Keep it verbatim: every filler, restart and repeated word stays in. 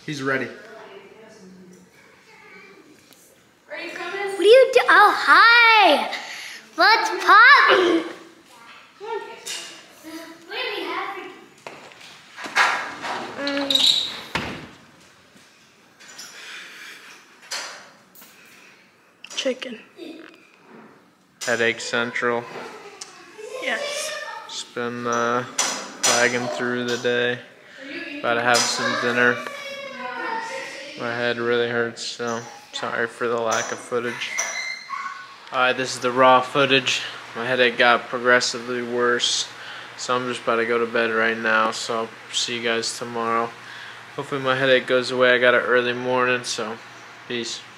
He's ready. Are you coming? What are you doing? Oh, hi. Let's pop. Chicken. Headache Central. Yes. Just been uh, lagging through the day. About to have some dinner. My head really hurts, so sorry for the lack of footage. Alright, this is the raw footage. My headache got progressively worse, so I'm just about to go to bed right now, so I'll see you guys tomorrow. Hopefully my headache goes away. I got an early morning, so peace.